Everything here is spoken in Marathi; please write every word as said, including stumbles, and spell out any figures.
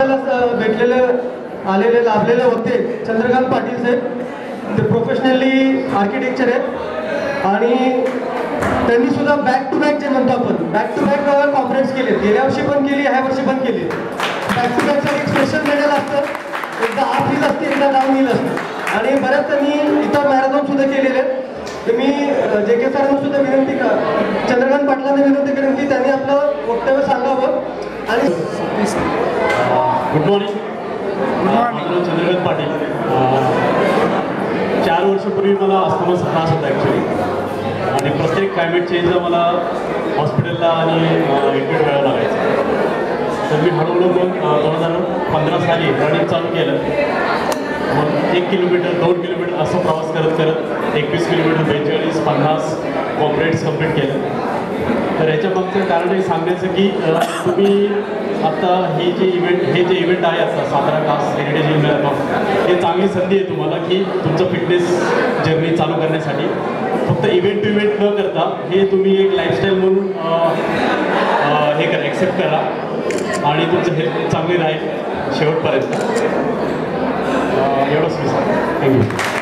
आपल्याला भेटलेले आलेले लाभलेले होते चंद्रकांत पाटील साहेब. ते प्रोफेशनली आर्किटेक्चर आहेत आणि त्यांनी सुद्धा बॅक टू बॅक जे म्हणतो आपण बॅक टू बॅक कॉम्प्रेट्स केले. गेल्या वर्षी पण केली, ह्या वर्षी पण केली. बॅक टू बॅकसाठी एक स्पेशल मेडल असतं, एकदा अप हिल असते, एकदा डाऊन हिल असतं आणि बऱ्याच त्यांनी इतर मॅरेथॉन सुद्धा केलेले आहेत. तर मी जे के सरांना सुद्धा विनंती का चंद्रकांत पाटलांना विनंती करेन की त्यांनी आपलं वक्तव्य सांगावं. आणि गुड मॉर्निंग. चंद्रकांत पाटील. चार वर्षापूर्वी मला अस्थमाचा त्रास होता ॲक्च्युली आणि प्रत्येक क्लायमेट चेंजला मला हॉस्पिटलला आणि ॲडमिट व्हावं लागायचं. तर मी हळूहळू मग दोन हजार पंधरा साली रनिंग चालू केलं. मग एक किलोमीटर दोन किलोमीटर असं प्रवास करत करत एकवीस किलोमीटर बेचाळीस पन्नास कॉम्रेड्स कंप्लीट केलं. तर याच्या मागचं कारण हे सांगण्याचं की तुम्ही आता हे जे इव्हेंट हे जे इव्हेंट आहे आता सातारा कास हेरिटेज मॅरेथॉन हे चांगली संधी आहे तुम्हाला की तुमचं फिटनेस जर्नी चालू करण्यासाठी. फक्त इव्हेंट टू इव्हेंट न करता हे तुम्ही एक लाईफस्टाईल म्हणून हे करा, ॲक्सेप्ट करा आणि तुमचं हेल्थ चांगली राहील शेवटपर्यंत. एवढंच मी सांगतो. थँक्यू.